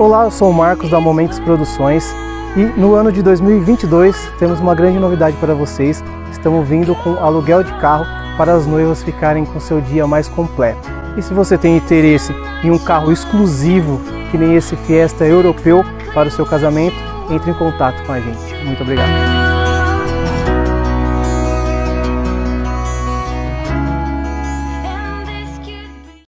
Olá, eu sou o Marcos da Momentos Produções e no ano de 2022 temos uma grande novidade para vocês. Estamos vindo com aluguel de carro para as noivas ficarem com seu dia mais completo. E se você tem interesse em um carro exclusivo, que nem esse Fiesta europeu para o seu casamento, entre em contato com a gente. Muito obrigado.